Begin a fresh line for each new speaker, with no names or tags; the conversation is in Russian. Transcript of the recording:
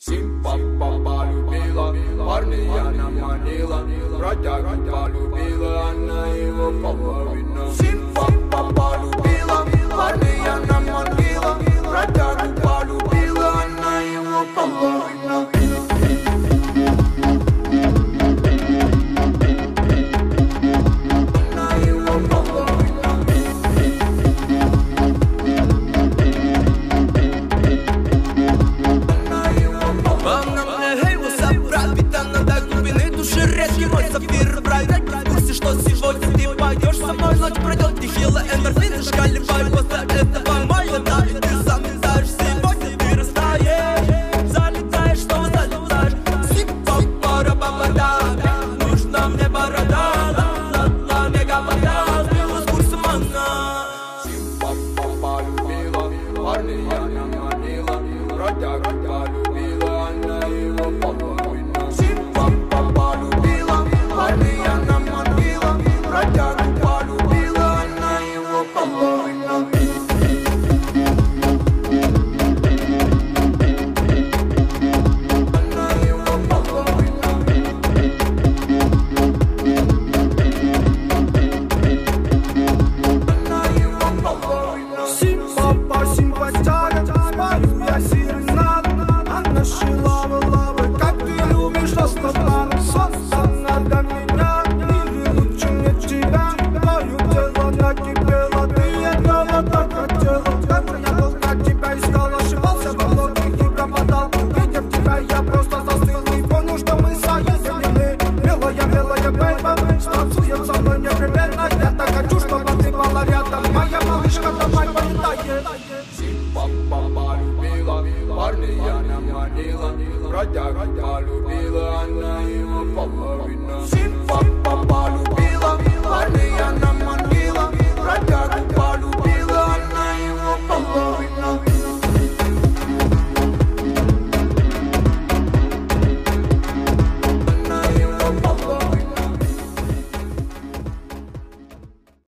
Симпа полюбила, парня она манила, бродягу полюбила, она его половина. Симпа полюбила, парня она манила, бродягу полюбила, она его половина.
Сегодня ты пойдешь со мной, ночь пройдет нехило, эндорфины шкаливают после этого моя да, и ты сам не знаешь, сегодня ты растаешь, залетаешь, снова залетаешь. Сипа-пара-ба-ба-да, нужна мне борода, на мега-вода, сбила с курса мана.
Симпа полюбила, парня она манила, бродягу полюбила, она его половина. Симпа полюбила, парня она манила, бродягу полюбила, она его половина. Она его половина. Она его половина.
Симпа, симпатяга, спалю я серенад. А наши лавы, как ты любишь расслабляться. Солнце надо меня, или лучше мне тебя. Твое тело накипело, ты этого так хотела. Как же я долго тебя искал, ошибался во многих и пропадал. Увидев тебя, я просто застыл и понял, что мы соединены. Белая бейба, станцует со мной непременно. Я так хочу, чтобы ты была рядом. Моя малышка домой полетает.
Симпа полюбила, парня она манила, бродягу полюбила, она его половина.